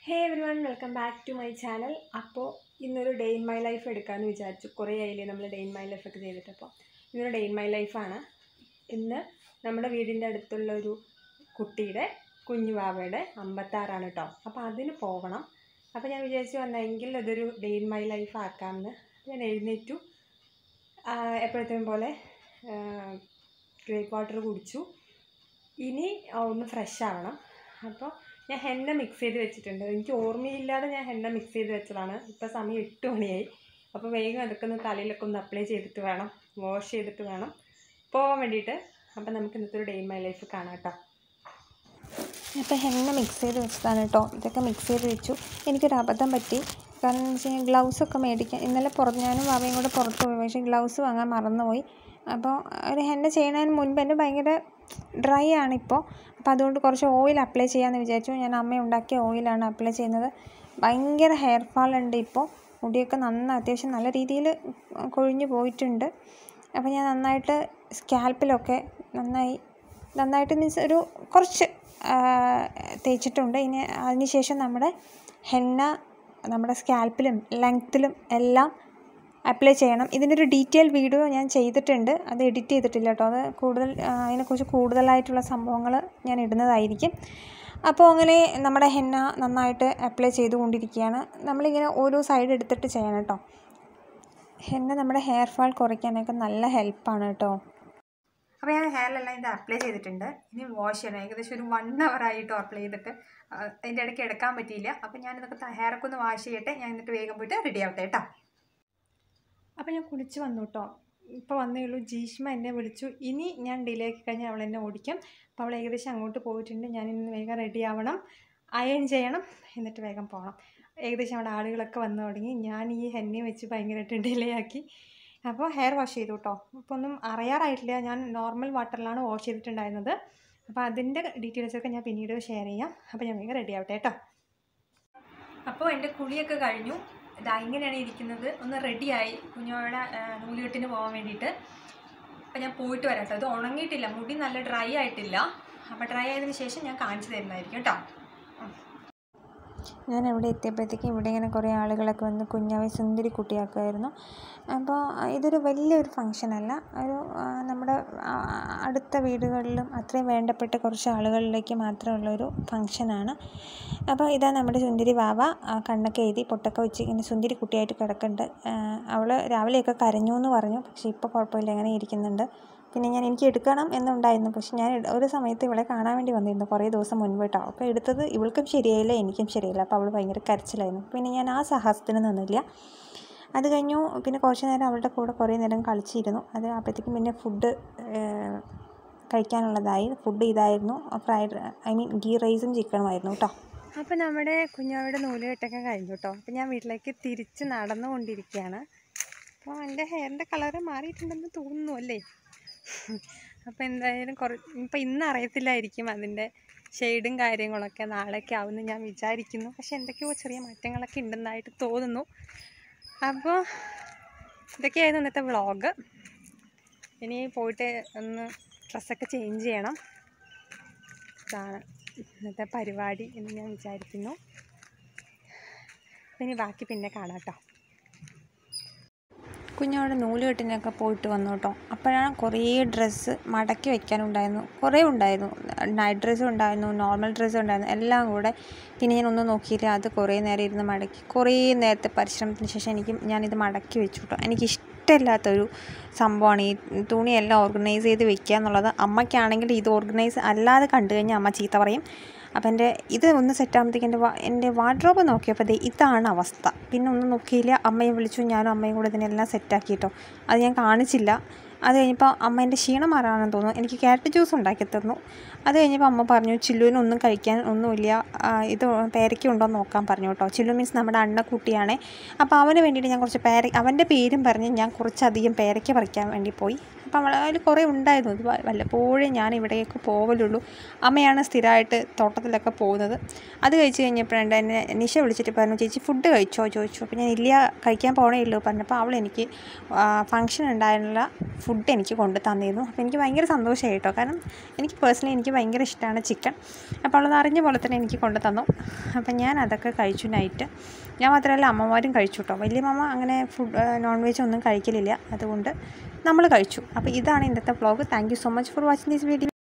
Hey everyone welcome back to my channel. അപ്പോൾ ഇന്നൊരു day in my life എടുക്കാമെന്ന് വിചാരിച്ചു. കുറേ ആയില്ലേ നമ്മൾ ഡേ ഇൻ മൈ ലൈഫൊക്കെ ചെയ്തിട്ട്. അപ്പോൾ ഇന്നൊരു ഡേ ഇൻ മൈ ലൈഫാണ്. ഇന്ന് നമ്മുടെ വീടിൻ്റെ അടുത്തുള്ള ഒരു കുട്ടിയുടെ കുഞ്ഞുവാവയുടെ 56 കേട്ടോ. അപ്പോൾ അതിന് പോകണം. അപ്പോൾ ഞാൻ വിചാരിച്ചു വന്നെങ്കിൽ അതൊരു ഡേ ഇൻ മൈ ലൈഫ് ആക്കാമെന്ന്. ഞാൻ എഴുന്നേറ്റു, എപ്പോഴത്തേക്കും പോലെ ഗ്രേപ്പ് വാട്ടർ കുടിച്ചു. ഇനി ഒന്ന് ഫ്രഷ് ആവണം. അപ്പോൾ ഞാൻ ഹെന്ന മിക്സ് ചെയ്ത് വെച്ചിട്ടുണ്ട്. എനിക്ക് ഓർമ്മയില്ലാതെ ഞാൻ ഹെന്ന മിക്സ് ചെയ്ത് വെച്ചതാണ്. ഇപ്പോൾ സമയം 8 മണിയായി. അപ്പോൾ വേഗം അതൊക്കെ ഒന്ന് തലയിലൊക്കെ ഒന്ന് അപ്ലൈ ചെയ്തിട്ട് വേണം, വാഷ് ചെയ്തിട്ട് വേണം പോകാൻ വേണ്ടിയിട്ട്. അപ്പോൾ നമുക്ക് ഇന്നത്തെ ഒരു ഡേ ഇൻ മൈ ലൈഫ് കാണാം കേട്ടോ. അപ്പോൾ ഹെന്ന മിക്സ് ചെയ്ത് വെച്ചതാണ് കേട്ടോ. ഇതൊക്കെ മിക്സ് ചെയ്ത് വെച്ചു. എനിക്കൊരു അബദ്ധം പറ്റി. കാരണം എന്ന് വെച്ച് കഴിഞ്ഞാൽ ഗ്ലൗസൊക്കെ മേടിക്കാൻ ഇന്നലെ ഞാനും അവയും കൂടെ പുറത്ത് പോയി, പക്ഷേ ഗ്ലൗസ് വാങ്ങാൻ മറന്നുപോയി. അപ്പോൾ ഒരു ഹെന്ന ചെയ്യുന്നതിന് മുൻപ് എൻ്റെ ഭയങ്കര ഡ്രൈ ആണിപ്പോൾ. അപ്പോൾ അതുകൊണ്ട് കുറച്ച് ഓയിൽ അപ്ലൈ ചെയ്യാമെന്ന് വിചാരിച്ചു. ഞാൻ അമ്മ ഉണ്ടാക്കിയ ഓയിലാണ് അപ്ലൈ ചെയ്യുന്നത്. ഭയങ്കര ഹെയർ ഫാൾ ഉണ്ട് ഇപ്പോൾ. മുടിയൊക്കെ അത്യാവശ്യം നല്ല രീതിയിൽ കൊഴിഞ്ഞു പോയിട്ടുണ്ട്. അപ്പോൾ ഞാൻ നന്നായിട്ട് സ്കാൽപ്പിലൊക്കെ നന്നായിട്ട് മീൻസ് ഒരു കുറച്ച് തേച്ചിട്ടുണ്ട്. ഇനി അതിന് ശേഷം നമ്മുടെ ഹെന്ന നമ്മുടെ സ്കാൽപ്പിലും ലെങ്ത്തിലും എല്ലാം അപ്ലൈ ചെയ്യണം. ഇതിനൊരു ഡീറ്റെയിൽ വീഡിയോ ഞാൻ ചെയ്തിട്ടുണ്ട്. അത് എഡിറ്റ് ചെയ്തിട്ടില്ല കേട്ടോ. അത് അതിനെക്കുറിച്ച് കൂടുതലായിട്ടുള്ള സംഭവങ്ങൾ ഞാൻ ഇടുന്നതായിരിക്കും. അപ്പോൾ അങ്ങനെ നമ്മുടെ ഹെന്ന നന്നായിട്ട് അപ്ലൈ ചെയ്തുകൊണ്ടിരിക്കുകയാണ്. നമ്മളിങ്ങനെ ഓരോ സൈഡ് എടുത്തിട്ട് ചെയ്യണം കേട്ടോ. ഹെന്ന നമ്മുടെ ഹെയർ ഫാൾ കുറയ്ക്കാനൊക്കെ നല്ല ഹെൽപ്പാണ് കേട്ടോ. അപ്പോൾ ഞാൻ ഹെയറിലെല്ലാം ഇത് അപ്ലൈ ചെയ്തിട്ടുണ്ട്. ഇനി വാഷ് ചെയ്യണം. ഏകദേശം ഒരു 1 hour ആയിട്ടോ അപ്ലൈ ചെയ്തിട്ട്. അതിൻ്റെ ഇടയ്ക്ക് എടുക്കാൻ പറ്റിയില്ല. അപ്പോൾ ഞാനിതൊക്കെ ഹെയറൊക്കെ ഒന്ന് വാഷ് ചെയ്യട്ടെ. ഞാൻ എന്നിട്ട് വേഗം പോയിട്ട് റെഡി ആവട്ടെ കേട്ടോ. അപ്പോൾ ഞാൻ കുളിച്ച് വന്നു കേട്ടോ. ഇപ്പോൾ വന്നേ ഉള്ളൂ. ജീഷ്മ എന്നെ വിളിച്ചു. ഇനി ഞാൻ ഡിലേ ആക്കി കഴിഞ്ഞാൽ അവൾ എന്നെ ഓടിക്കും. അപ്പോൾ അവൾ ഏകദേശം അങ്ങോട്ട് പോയിട്ടുണ്ട്. ഞാൻ ഇന്ന് വേഗം റെഡി ആവണം, അയൺ ചെയ്യണം, എന്നിട്ട് വേഗം പോകണം. ഏകദേശം അവിടെ ആളുകളൊക്കെ വന്നു തുടങ്ങി. ഞാൻ ഈ ഹെന്നയും വെച്ച് ഭയങ്കരമായിട്ട് ഡിലേ ആക്കി. അപ്പോൾ ഹെയർ വാഷ് ചെയ്തു കേട്ടോ. ഇപ്പോൾ ഒന്നും അറിയാറായിട്ടില്ല. ഞാൻ നോർമൽ വാട്ടറിലാണ് വാഷ് ചെയ്തിട്ടുണ്ടായിരുന്നത്. അപ്പോൾ അതിൻ്റെ ഡീറ്റെയിൽസൊക്കെ ഞാൻ പിന്നീട് ഷെയർ ചെയ്യാം. അപ്പോൾ ഞാൻ വേഗം റെഡി ആവട്ടെ കേട്ടോ. അപ്പോൾ എൻ്റെ കുളിയൊക്കെ കഴിഞ്ഞു. ഇതാ ഇങ്ങനെയാണ് ഇരിക്കുന്നത്. ഒന്ന് റെഡിയായി കുഞ്ഞോയുടെ നൂലുകെട്ടിന് പോകാൻ വേണ്ടിയിട്ട്. അപ്പോൾ ഞാൻ പോയിട്ട് വരാം കേട്ടോ. ഇത് ഉണങ്ങിയിട്ടില്ല, മുടി നല്ല ഡ്രൈ ആയിട്ടില്ല. അപ്പോൾ ഡ്രൈ ആയതിനു ശേഷം ഞാൻ കാണിച്ചു തരുന്നതായിരിക്കും കേട്ടോ. ഞാൻ ഇവിടെ എത്തിയപ്പോഴത്തേക്കും ഇവിടെ ഇങ്ങനെ കുറേ ആളുകളൊക്കെ വന്ന് കുഞ്ഞാവെ സുന്ദരി കുട്ടിയാക്കുമായിരുന്നു. അപ്പോൾ ഇതൊരു വലിയൊരു ഫങ്ഷനല്ല, ഒരു നമ്മുടെ അടുത്ത വീടുകളിലും അത്രയും വേണ്ടപ്പെട്ട കുറച്ച് ആളുകളിലേക്ക് മാത്രമുള്ളൊരു ഫങ്ഷനാണ്. അപ്പോൾ ഇതാ നമ്മുടെ സുന്ദരി വാവ കണ്ണൊക്കെ എഴുതി പൊട്ടൊക്കെ വെച്ച് ഇങ്ങനെ സുന്ദരി കുട്ടിയായിട്ട് കിടക്കുന്നുണ്ട്. അവൾ രാവിലെയൊക്കെ കരഞ്ഞു എന്ന് പറഞ്ഞു, പക്ഷേ ഇപ്പോൾ കുഴപ്പമില്ല, അങ്ങനെ ഇരിക്കുന്നുണ്ട്. പിന്നെ എനിക്ക് എടുക്കണം എന്നുണ്ടായിരുന്നു, പക്ഷെ ഞാൻ ഒരു സമയത്ത് ഇവളെ കാണാൻ വേണ്ടി വന്നിരുന്നു കുറേ ദിവസം മുൻപ് കേട്ടോ. അപ്പോൾ എടുത്തത് ഇവൾക്കും ശരിയായില്ല, എനിക്കും ശരിയായില്ല. അപ്പോൾ അവൾ ഭയങ്കര കരച്ചിലായിരുന്നു. പിന്നെ ഞാൻ ആ സാഹസത്തിന് നിന്നില്ല. അത് കഴിഞ്ഞു. പിന്നെ കുറച്ച് നേരം അവളുടെ കൂടെ കുറേ നേരം കളിച്ചിരുന്നു. അത് അപ്പോഴത്തേക്കും പിന്നെ ഫുഡ് കഴിക്കാനുള്ളതായി. ഫുഡ് ഇതായിരുന്നു, ഗീ റൈസും ചിക്കനുമായിരുന്നു കേട്ടോ. അപ്പോൾ നമ്മുടെ കുഞ്ഞാവയുടെ നൂലുകെട്ടൊക്കെ കഴിഞ്ഞു കേട്ടോ. അപ്പോൾ ഞാൻ വീട്ടിലേക്ക് തിരിച്ച് നടന്നുകൊണ്ടിരിക്കുകയാണ്. അപ്പോൾ എൻ്റെ ഹെയറിൻ്റെ കളറ് മാറിയിട്ടുണ്ടെന്ന് തോന്നുന്നു അല്ലേ. അപ്പോൾ എന്തായാലും ഇപ്പോൾ ഇന്ന് അറിയത്തില്ലായിരിക്കും അതിൻ്റെ ഷെയ്ഡും കാര്യങ്ങളൊക്കെ. നാളേക്ക് ആവുമെന്ന് ഞാൻ വിചാരിക്കുന്നു. പക്ഷെ എന്തൊക്കെയോ ചെറിയ മാറ്റങ്ങളൊക്കെ ഉണ്ടെന്നായിട്ട് തോന്നുന്നു. അപ്പോൾ ഇതൊക്കെയായിരുന്നു ഇന്നത്തെ വ്ളോഗ്. ഇനി പോയിട്ട് ഒന്ന് ഡ്രസ്സൊക്കെ ചേഞ്ച് ചെയ്യണം. ഇതാണ് ഇന്നത്തെ പരിപാടി എന്ന് ഞാൻ വിചാരിക്കുന്നു. ഇനി ബാക്കി പിന്നെ കാണാം കേട്ടോ. കുഞ്ഞോടെ നൂലുകെട്ടിനൊക്കെ പോയിട്ട് വന്നു കേട്ടോ. അപ്പോഴാണ് കുറേ ഡ്രസ്സ് മടക്കി വയ്ക്കാനുണ്ടായിരുന്നു. കുറേ ഉണ്ടായിരുന്നു. നൈറ്റ് ഡ്രസ്സും ഉണ്ടായിരുന്നു, നോർമൽ ഡ്രസ്സും ഉണ്ടായിരുന്നു, എല്ലാം കൂടെ. പിന്നെ ഞാൻ ഒന്നും നോക്കിയില്ല. അത് കുറേ നേരം ഇരുന്ന് മടക്കി, കുറേ നേരത്തെ പരിശ്രമത്തിന് ശേഷം ഞാനിത് മടക്കി വെച്ചു കേട്ടോ. എനിക്കിഷ്ടമില്ലാത്തൊരു സംഭവമാണ് ഈ തുണിയെല്ലാം ഓർഗനൈസ് ചെയ്ത് വെക്കുക എന്നുള്ളത്. അമ്മയ്ക്കാണെങ്കിൽ ഇത് ഓർഗനൈസ് അല്ലാതെ കണ്ടു കഴിഞ്ഞാൽ അമ്മ ചീത്ത പറയും. അപ്പം ഇത് ഒന്ന് സെറ്റാകുമ്പോഴത്തേക്ക് എൻ്റെ വാർഡ്രോബ് നോക്കിയപ്പോൾ ഇതാണ് അവസ്ഥ. പിന്നെ ഒന്നും നോക്കിയില്ല. അമ്മയെ വിളിച്ചു. ഞാനും അമ്മയും കൂടെ ഇതിനെല്ലാം സെറ്റാക്കി കേട്ടോ. അത് ഞാൻ കാണിച്ചില്ല. അത് കഴിഞ്ഞപ്പോൾ അമ്മ എൻ്റെ ക്ഷീണം മാറാണെന്ന് തോന്നുന്നു എനിക്ക് ക്യാരറ്റ് ജ്യൂസ് ഉണ്ടാക്കി തന്നു. അത് കഴിഞ്ഞപ്പോൾ അമ്മ പറഞ്ഞു ചില്ലുവിനൊന്നും കഴിക്കാൻ ഒന്നുമില്ല, ഇത് പേരയ്ക്ക ഉണ്ടോ എന്ന് നോക്കാൻ പറഞ്ഞു കേട്ടോ. ചില്ലു മീൻസ് നമ്മുടെ അണ്ണക്കുട്ടിയാണേ. അപ്പോൾ അവന് വേണ്ടിയിട്ട് ഞാൻ കുറച്ച് അവൻ്റെ പേരും പറഞ്ഞ് ഞാൻ കുറച്ചധികം പേരയ്ക്ക പറിക്കാൻ വേണ്ടി പോയി. അപ്പം അതിൽ കുറേ ഉണ്ടായിരുന്നു. ഇത് വല്ലപ്പോഴും ഞാൻ ഇവിടേക്ക് പോകലുള്ളൂ. അമ്മയാണ് സ്ഥിരമായിട്ട് തോട്ടത്തിലൊക്കെ പോകുന്നത്. അത് കഴിച്ച് കഴിഞ്ഞപ്പോഴുണ്ട് എന്നെ നിഷ വിളിച്ചിട്ട് പറഞ്ഞു, ചേച്ചി ഫുഡ് കഴിച്ചോ ചോദിച്ചു. അപ്പോൾ ഞാൻ ഇല്ല, കഴിക്കാൻ പോകണേ ഉള്ളൂ പറഞ്ഞപ്പോൾ അവൾ എനിക്ക് ഫംഗ്ഷൻ ഉണ്ടായിരുന്നുള്ള ഫുഡ് എനിക്ക് കൊണ്ട് തന്നിരുന്നു. അപ്പോൾ എനിക്ക് ഭയങ്കര സന്തോഷമായി കേട്ടോ. കാരണം എനിക്ക് പേഴ്സണലി എനിക്ക് ഭയങ്കര ഇഷ്ടമാണ് ചിക്കൻ. അപ്പോൾ അവളത് അറിഞ്ഞ പോലെ തന്നെ എനിക്ക് കൊണ്ട് തന്നു. അപ്പം ഞാൻ അതൊക്കെ കഴിച്ചു നൈറ്റ്. ഞാൻ മാത്രമല്ല അമ്മമാരും കഴിച്ചു കേട്ടോ. വലിയ മാമ അങ്ങനെ നോൺ വെജ് ഒന്നും കഴിക്കലില്ല, അതുകൊണ്ട് നമ്മൾ കഴിച്ചു. അപ്പോൾ ഇതാണ് ഇന്നത്തെ vlog. Thank you so much for watching this video.